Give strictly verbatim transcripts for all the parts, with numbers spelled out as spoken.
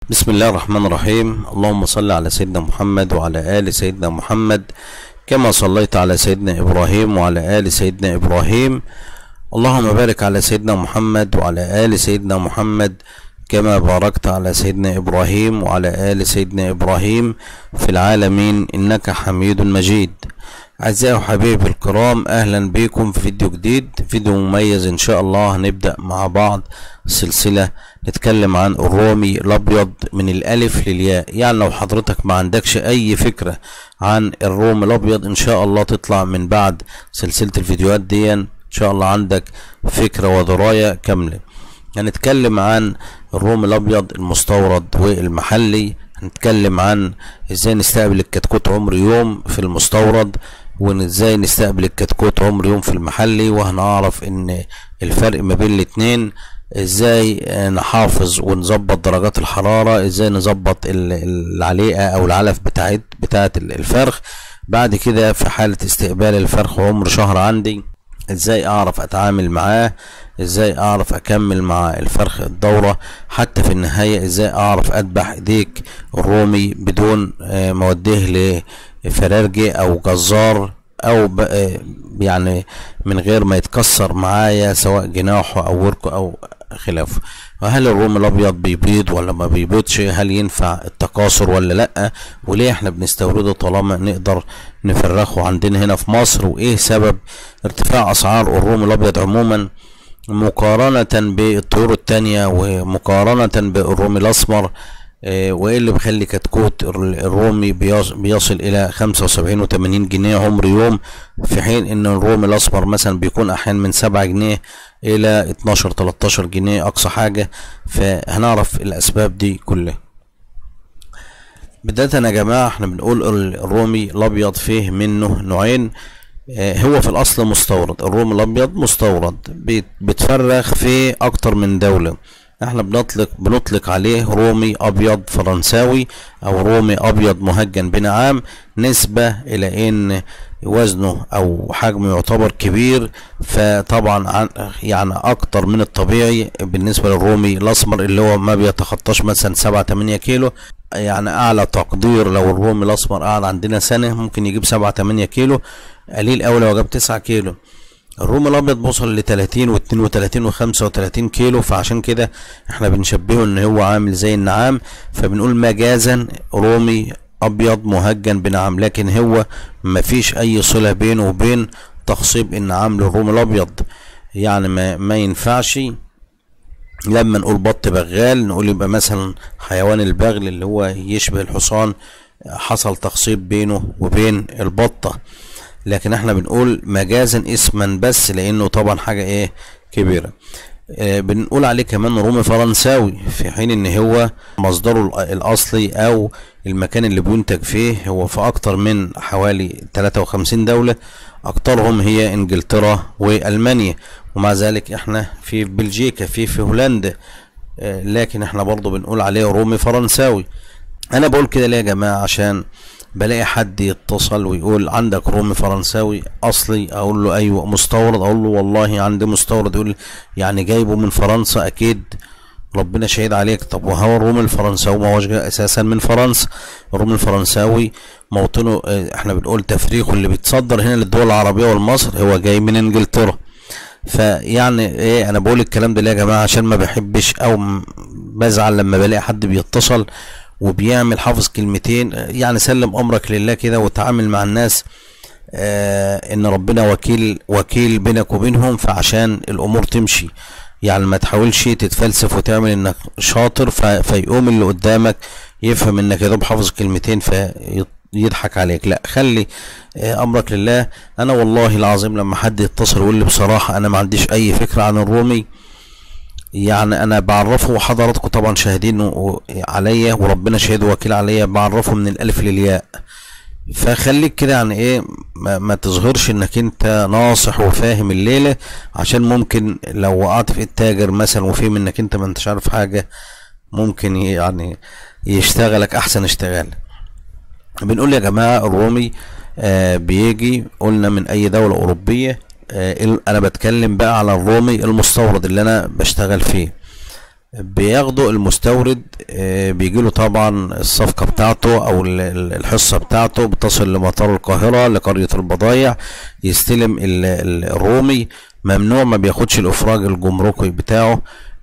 بسم الله الرحمن الرحيم. اللهم صل على سيدنا محمد وعلى آل سيدنا محمد كما صليت على سيدنا إبراهيم وعلى آل سيدنا إبراهيم. اللهم بارك على سيدنا محمد وعلى آل سيدنا محمد كما باركت على سيدنا إبراهيم وعلى آل سيدنا إبراهيم في العالمين إنك حميد مجيد. أعزائي وحبايبي الكرام، أهلا بكم في فيديو جديد، فيديو مميز إن شاء الله. هنبدأ مع بعض سلسلة نتكلم عن الرومي الأبيض من الألف للياء. يعني لو حضرتك ما عندكش أي فكرة عن الرومي الأبيض إن شاء الله تطلع من بعد سلسلة الفيديوهات دي إن شاء الله عندك فكرة ودراية كاملة. هنتكلم عن الرومي الأبيض المستورد والمحلي، هنتكلم عن ازاي نستقبل الكتكوت عمر يوم في المستورد وازاي نستقبل الكتكوت عمر يوم في المحلي، وهنعرف ان الفرق ما بين الاتنين، ازاي نحافظ ونظبط درجات الحرارة، ازاي نظبط العليقة او العلف بتاعت بتاعت الفرخ. بعد كده في حالة استقبال الفرخ عمر شهر عندي ازاي اعرف اتعامل معاه، ازاي اعرف اكمل مع الفرخ الدورة، حتى في النهاية ازاي اعرف اذبح ايديك الرومي بدون ما اوديه لفرارجي او جزار او يعني من غير ما يتكسر معايا سواء جناحه او وركه او خلافه. وهل الرومي الابيض بيبيض ولا ما بيبيضش؟ هل ينفع التكاثر ولا لا؟ وليه احنا بنستورده طالما نقدر نفرخه عندنا هنا في مصر؟ وايه سبب ارتفاع اسعار الرومي الابيض عموما مقارنة بالطيور التانية ومقارنة بالرومي الاسمر؟ اه وايه اللي بيخلي كتكوت الرومي بيصل الى خمسة وسبعين وتمانين جنيه عمر يوم، في حين ان الرومي الاسمر مثلا بيكون احيانا من سبعة جنيه الى اتناشر تلتاشر جنيه اقصى حاجة؟ فهنعرف الاسباب دي كلها. بداية يا جماعة احنا بنقول الرومي الابيض فيه منه نوعين. اه هو في الاصل مستورد، الرومي الابيض مستورد بيتفرخ في اكتر من دولة. احنا بنطلق بنطلق عليه رومي ابيض فرنساوي او رومي ابيض مهجن بنعام، نسبة الى ان وزنه او حجمه يعتبر كبير، فطبعا عن يعني اكتر من الطبيعي بالنسبة للرومي الاسمر اللي هو ما بيتخطاش مثلا سبعة تمانية كيلو. يعني اعلى تقدير لو الرومي الاسمر قعد عندنا سنة ممكن يجيب سبعة تمانية كيلو، قليل اوي لو جاب تسعة كيلو. الرومي الابيض بوصل لتلاتين واتنين وتلاتين وخمسة وتلاتين كيلو، فعشان كده احنا بنشبهه ان هو عامل زي النعام، فبنقول مجازا رومي ابيض مهجن بنعام، لكن هو مفيش اي صلة بينه وبين تخصيب النعام للرومي الابيض. يعني ما, ما ينفعش لما نقول بط بغال نقول يبقى مثلا حيوان البغل اللي هو يشبه الحصان حصل تخصيب بينه وبين البطة، لكن احنا بنقول مجازا اسما بس لانه طبعا حاجة ايه كبيرة. اه بنقول عليه كمان رومي فرنساوي، في حين ان هو مصدره الاصلي او المكان اللي بينتج فيه هو في اكتر من حوالي تلاتة وخمسين دولة، اكترهم هي انجلترا والمانيا، ومع ذلك احنا في بلجيكا في في هولندا، اه لكن احنا برضو بنقول عليه رومي فرنساوي. انا بقول كده ليه يا جماعة؟ عشان بلاقي حد يتصل ويقول عندك رومي فرنساوي اصلي، اقول له ايوه. مستورد، اقول له والله عندي مستورد، يقول يعني جايبه من فرنسا؟ اكيد ربنا شهيد عليك. طب وهو الرومي الفرنساوي ما هوش اساسا من فرنسا، الرومي الفرنساوي موطنه احنا بنقول تفريخه اللي بيتصدر هنا للدول العربية والمصر هو جاي من انجلترا. فيعني ايه انا بقول الكلام ده ليه يا جماعة؟ عشان ما بحبش او بزعل لما بلاقي حد بيتصل وبيعمل حافظ كلمتين، يعني سلم امرك لله كده وتعامل مع الناس آه ان ربنا وكيل وكيل بينك وبينهم، فعشان الامور تمشي يعني ما تحاولش تتفلسف وتعمل انك شاطر فيقوم اللي قدامك يفهم انك يا دوب حافظ كلمتين فيضحك عليك. لا، خلي آه امرك لله. انا والله العظيم لما حد يتصل ويقول لي بصراحة انا ما عنديش اي فكرة عن الرومي، يعني انا بعرفه وحضراتكم طبعا شاهدين عليا وربنا شهيد وكيل عليا، بعرفه من الالف للياء. فخليك كده يعني ايه ما, ما تظهرش انك انت ناصح وفاهم الليله، عشان ممكن لو وقعت في التاجر مثلا وفيه منك انت ما انتش عارف حاجه ممكن يعني يشتغلك احسن اشتغال. بنقول يا جماعه الرومي آه بيجي قلنا من اي دوله اوروبيه. آه انا بتكلم بقى على الرومي المستورد اللي انا بشتغل فيه. بياخده المستورد، بيجيله طبعا الصفقة بتاعته او الحصة بتاعته، بتصل لمطار القاهرة لقرية البضايع، يستلم الرومي. ممنوع ما بياخدش الافراج الجمركي بتاعه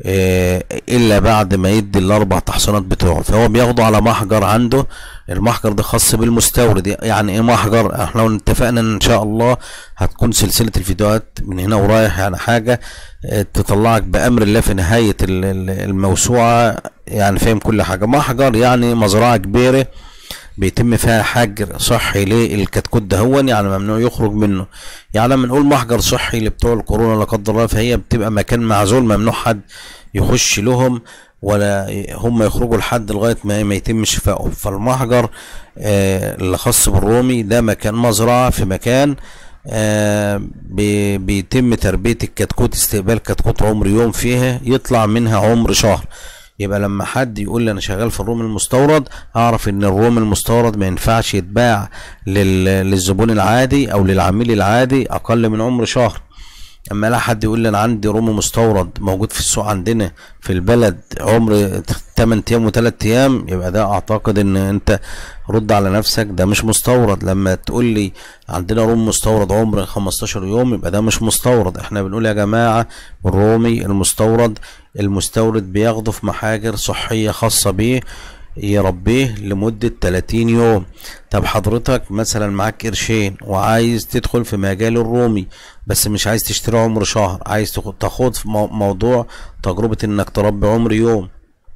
الا بعد ما يدي الاربع تحصينات بتوعه، فهو بياخده على محجر عنده. المحجر ده خاص بالمستورد. يعني ايه محجر؟ احنا لو اتفقنا ان شاء الله هتكون سلسلة الفيديوهات من هنا ورايح، يعني حاجة تطلعك بامر الله في نهاية الموسوعة، يعني فاهم كل حاجة. محجر يعني مزرعة كبيرة بيتم فيها حجر صحي للكتكوت ده، هو يعني ممنوع يخرج منه. يعني لما نقول محجر صحي لبتوع الكورونا لا قدر الله، فهي بتبقى مكان معزول ممنوع حد يخش لهم ولا هم يخرجوا لحد لغايه ما ما يتم شفائهم. فالمحجر آه اللي خاص بالرومي ده مكان مزرعه في مكان آه بي بيتم تربيه الكتكوت، استقبال كتكوت عمر يوم فيها، يطلع منها عمر شهر. يبقى لما حد يقول لي انا شغال في الروم المستورد، اعرف ان الروم المستورد ما ينفعش يتباع للزبون العادي او للعميل العادي اقل من عمر شهر. اما لا حد يقول لي انا عندي روم مستورد موجود في السوق عندنا في البلد عمر تمن ايام و3 ايام، يبقى ده اعتقد ان انت رد على نفسك، ده مش مستورد. لما تقول لي عندنا روم مستورد عمر خمستاشر يوم، يبقى ده مش مستورد. احنا بنقول يا جماعة الرومي المستورد المستورد بياخده في محاجر صحية خاصة بيه، يربيه لمدة تلاتين يوم. طب حضرتك مثلا معاك قرشين وعايز تدخل في مجال الرومي، بس مش عايز تشتري عمر شهر، عايز تاخد في موضوع تجربة انك تربي عمر يوم.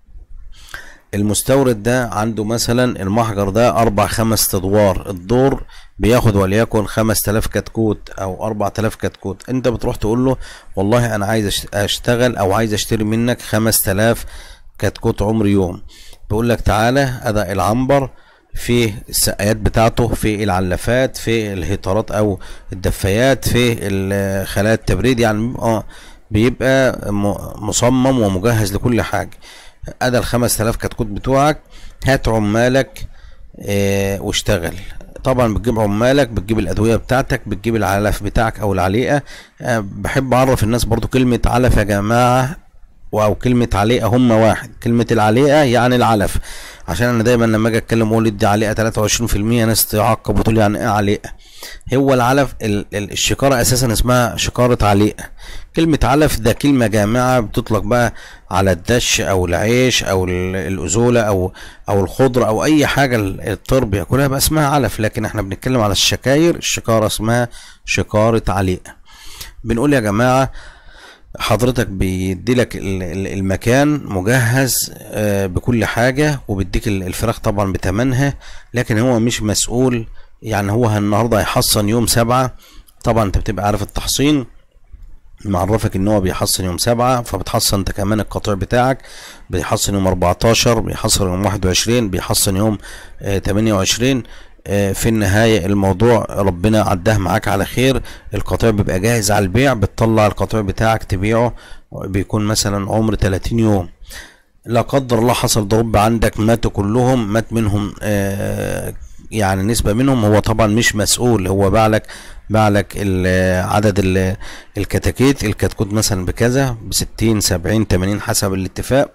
المستورد ده عنده مثلا المحجر ده اربع خمس ادوار، الدور بياخد وليكن خمس تلاف كتكوت او اربع تلاف كتكوت. انت بتروح تقول له والله انا عايز اشتغل او عايز اشتري منك خمس تلاف كتكوت عمر يوم. بيقول لك تعالى اداء العنبر في السقايات بتاعته، في العلافات، في الهيترات او الدفايات، في خلايا التبريد، يعني اه بيبقى مصمم ومجهز لكل حاجة. ادى الخمس تلاف كتكوت بتوعك، هات عمالك اه واشتغل. طبعا بتجيب عمالك، بتجيب الادوية بتاعتك، بتجيب العلف بتاعك او العليقة. اه بحب اعرف الناس برضو كلمة علف يا جماعة او كلمة عليقة هما واحد. كلمة العليقة يعني العلف، عشان انا دايما لما اجي اتكلم اقول ادي عليقة تلاتة وعشرين في المية ناس تعقب وتقول يعني ايه عليقة. هو العلف الشكارة اساسا اسمها شكارة عليقة. كلمة علف ده كلمة جامعة بتطلق بقى على الدش او العيش او الازولة او او الخضرة او اي حاجة الطير بياكلها بقى اسمها علف، لكن احنا بنتكلم على الشكاير، الشكارة اسمها شكارة عليقة. بنقول يا جماعة حضرتك بيديلك المكان مجهز بكل حاجة، وبيديك الفراخ طبعا بتمنها، لكن هو مش مسؤول. يعني هو النهاردة هيحصن يوم سبعة، طبعا انت بتبقى عارف التحصين معرفك ان هو بيحصن يوم سبعة، فبتحصن انت كمان القطيع بتاعك، بيحصن يوم اربعتاشر، بيحصن يوم واحد وعشرين، بيحصن يوم تمانية وعشرين. في النهاية الموضوع ربنا عداه معاك على خير، القطيع بيبقى جاهز على البيع، بتطلع القطيع بتاعك تبيعه، بيكون مثلا عمر تلاتين يوم. لا قدر الله حصل ضرب عندك ماتوا كلهم، مات منهم آه يعني نسبة منهم، هو طبعا مش مسؤول، هو باعلك باعلك عدد الكتاكيت، الكتكوت مثلا بكذا بستين سبعين تمانين حسب الاتفاق،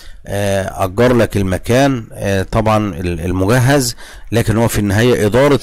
أجر لك المكان طبعا المجهز، لكن هو في النهاية إدارة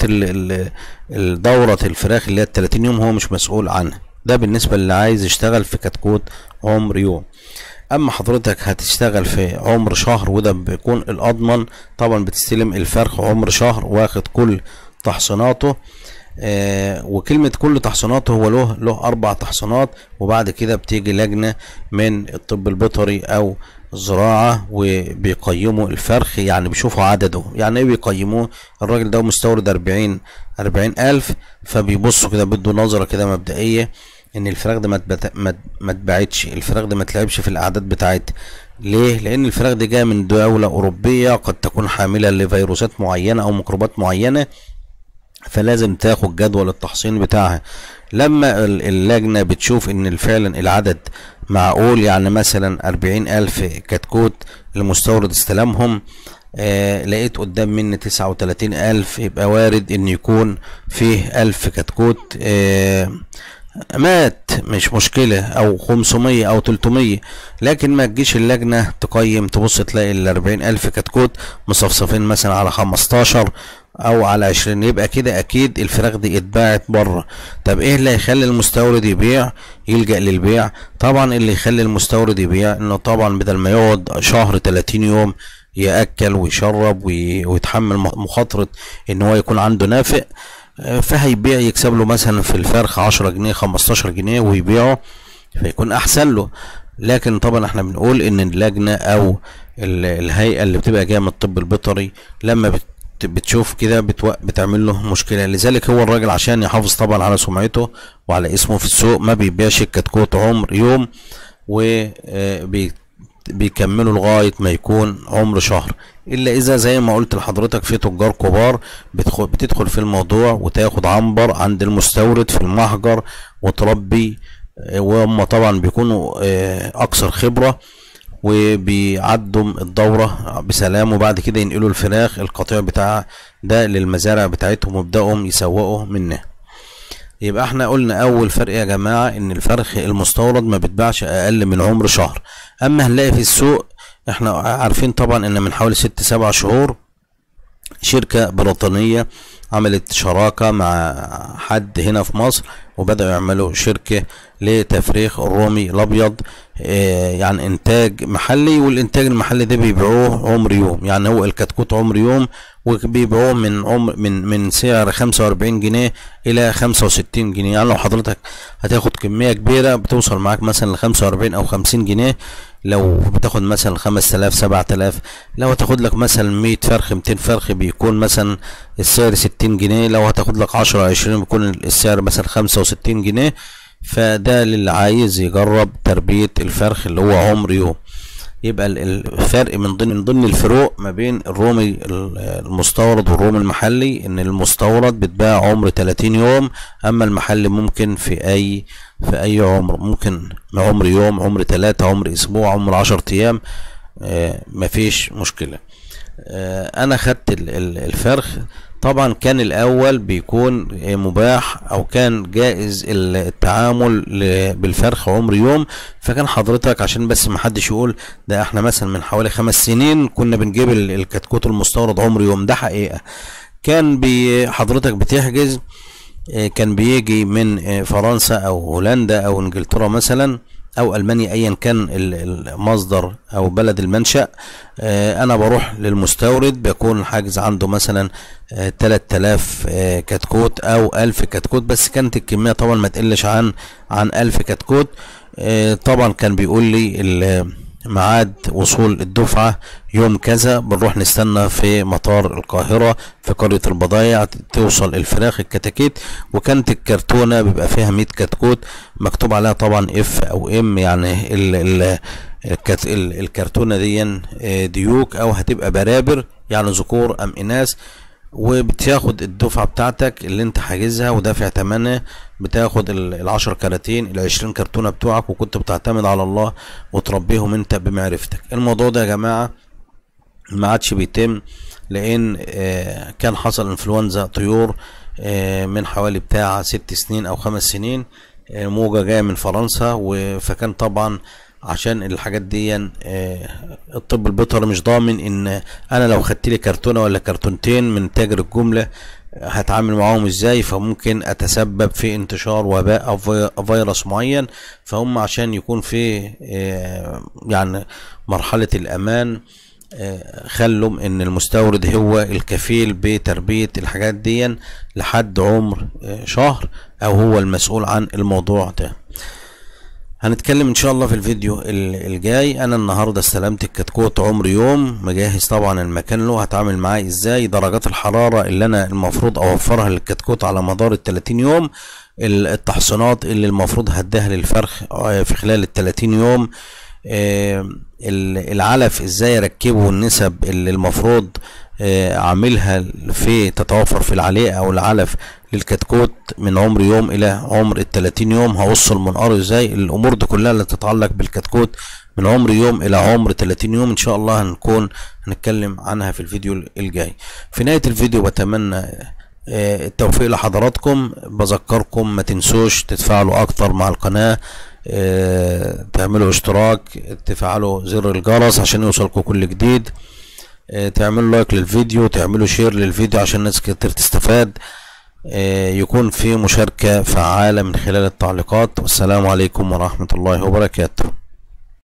الدورة الفراخ اللي هي التلاتين يوم هو مش مسؤول عنها. ده بالنسبة اللي عايز يشتغل في كتكوت عمر يوم. أما حضرتك هتشتغل في عمر شهر، وده بيكون الأضمن، طبعا بتستلم الفرخ عمر شهر واخد كل تحصيناته. آه وكلمة كل تحصيناته هو له له أربع تحصينات، وبعد كده بتيجي لجنة من الطب البيطري أو الزراعة وبيقيموا الفرخ، يعني بيشوفوا عدده. يعني ايه بيقيموه؟ الراجل ده مستورد أربعين أربعين ألف، فبيبصوا كده بدوا نظرة كده مبدئية ان الفراخ ده ما اتباعتش، الفراخ ده ما تلعبش في الأعداد بتاعتها. ليه؟ لأن الفراخ دي جاية من دولة أوروبية قد تكون حاملة لفيروسات معينة أو ميكروبات معينة، فلازم تاخد جدول التحصين بتاعها. لما اللجنة بتشوف ان فعلا العدد معقول، يعني مثلا اربعين الف كتكوت المستورد استلمهم، آه لقيت قدام مني تسعة وتلاتين الف، يبقى وارد ان يكون فيه الف كتكوت آه مات مش مشكلة، او خمسمية او تلتمية، لكن ما تجيش اللجنة تقيم تبص تلاقي ال أربعين ألف كتكوت مصفصفين مثلا على خمستاشر او على عشرين، يبقى كده اكيد الفراخ دي اتباعت بره. طب ايه اللي هيخلي المستورد يبيع يلجأ للبيع؟ طبعا اللي يخلي المستورد يبيع انه طبعا بدل ما يقعد شهر تلاتين يوم يأكل ويشرب ويتحمل مخاطرة ان هو يكون عنده نافق، فهيبيع يكسب له مثلا في الفرخ عشرة جنيه خمستاشر جنيه ويبيعه، فيكون احسن له. لكن طبعا احنا بنقول ان اللجنة او الهيئة اللي بتبقى جاية من الطب البيطري لما بتشوف كده بتعمل له مشكلة. لذلك هو الراجل عشان يحافظ طبعا على سمعته وعلى اسمه في السوق ما بيبيعش الكتكوت عمر يوم وبيكمله لغاية ما يكون عمر شهر، الا اذا زي ما قلت لحضرتك في تجار كبار بتدخل, بتدخل في الموضوع وتاخد عنبر عند المستورد في المحجر وتربي، وهم طبعا بيكونوا اكثر خبرة وبيعدوا الدورة بسلام، وبعد كده ينقلوا الفراخ القطيع بتاع ده للمزارع بتاعتهم ويبدأوا يسوقوا منه. يبقى احنا قلنا اول فرق يا جماعة ان الفرخ المستورد ما بتباعش اقل من عمر شهر. اما هنلاقي في السوق احنا عارفين طبعا ان من حوالي ست سبع شهور شركة بريطانية عملت شراكة مع حد هنا في مصر وبدأوا يعملوا شركة لتفريخ الرومي الابيض، اه يعني انتاج محلي، والانتاج المحلي ده بيبيعوه عمر يوم، يعني هو الكتكوت عمر يوم وبيبيعوه من عمر من من سعر خمسة واربعين جنيه الى خمسة وستين جنيه. يعني لو حضرتك هتاخد كمية كبيرة بتوصل معاك مثلا ل خمسة واربعين او خمسين جنيه، لو بتاخد مثلا خمس تلاف سبع تلاف، لو هتاخد لك مثلا مية فرخ ميتين فرخ بيكون مثلا السعر ستين جنيه، لو هتاخد لك عشرة عشرين بيكون السعر مثلا خمسة وستين جنيه. فده للي عايز يجرب تربية الفرخ اللي هو عمر يوم. يبقى الفرق من ضمن من ضمن الفروق ما بين الرومي المستورد والرومي المحلي ان المستورد بتباع عمر تلاتين يوم، اما المحلي ممكن في اي في اي عمر، ممكن عمر يوم، عمر ثلاثة، عمر اسبوع، عمر عشر ايام، آه مفيش مشكلة. آه انا خدت الفرخ طبعا كان الاول بيكون مباح او كان جائز التعامل بالفرخ عمر يوم، فكان حضرتك عشان بس ما حدش يقول ده احنا مثلا من حوالي خمس سنين كنا بنجيب الكتكوت المستورد عمر يوم، ده حقيقة. كان حضرتك بتحجز، كان بيجي من فرنسا او هولندا او انجلترا مثلا او المانيا ايا كان المصدر او بلد المنشأ، انا بروح للمستورد بيكون حاجز عنده مثلا تلات تلاف كتكوت او الف كتكوت، بس كانت الكمية طبعا ما تقلش عن عن الف كتكوت. طبعا كان بيقول لي ميعاد وصول الدفعة يوم كذا، بنروح نستنى في مطار القاهرة في قرية البضايع توصل الفراخ الكتاكيت، وكانت الكرتونة بيبقى فيها مية كتكوت مكتوب عليها طبعا اف او ام، يعني ال ال الكرتونة دي ديوك او هتبقى برابر يعني ذكور ام اناث، وبتاخد الدفعة بتاعتك اللي انت حاجزها ودافع تمنها، بتاخد العشر كراتين العشرين كرتونة بتوعك، وكنت بتعتمد على الله وتربيهم انت بمعرفتك. الموضوع ده يا جماعة ما عادش بيتم، لان اه كان حصل انفلونزا طيور اه من حوالي بتاع ست سنين او خمس سنين، اه موجة جاية من فرنسا، فكان طبعا عشان الحاجات دي الطب البيطري مش ضامن ان انا لو خدت لي كرتونه ولا كرتونتين من تاجر الجمله هتعامل معاهم ازاي، فممكن اتسبب في انتشار وباء او فيروس معين. فهم عشان يكون في يعني مرحله الامان خلوا ان المستورد هو الكفيل بتربيه الحاجات دي لحد عمر شهر، او هو المسؤول عن الموضوع ده. هنتكلم ان شاء الله في الفيديو الجاي. انا النهارده استلمت الكتكوت عمر يوم، مجهز طبعا المكان له، هتعامل معاه ازاي، درجات الحراره اللي انا المفروض اوفرها للكتكوت على مدار ال تلاتين يوم، التحصينات اللي المفروض هديها للفرخ في خلال ال تلاتين يوم، العلف ازاي اركبه، والنسب اللي المفروض عاملها في تتوفر في العليقه او العلف للكتكوت من عمر يوم الى عمر التلاتين يوم، هوصل منقاره ازاي، الامور دي كلها اللي تتعلق بالكتكوت من عمر يوم الى عمر تلاتين يوم ان شاء الله هنكون هنتكلم عنها في الفيديو الجاي. في نهاية الفيديو بتمنى آه، التوفيق لحضراتكم. بذكركم ما تنسوش تتفاعلوا اكتر مع القناة، آه، تعملوا اشتراك، تفعلوا زر الجرس عشان يوصلكم كل جديد، آه، تعملوا لايك للفيديو، تعملوا شير للفيديو عشان ناس كتير تستفاد، آه، يكون في مشاركة فعالة من خلال التعليقات. والسلام عليكم ورحمة الله وبركاته.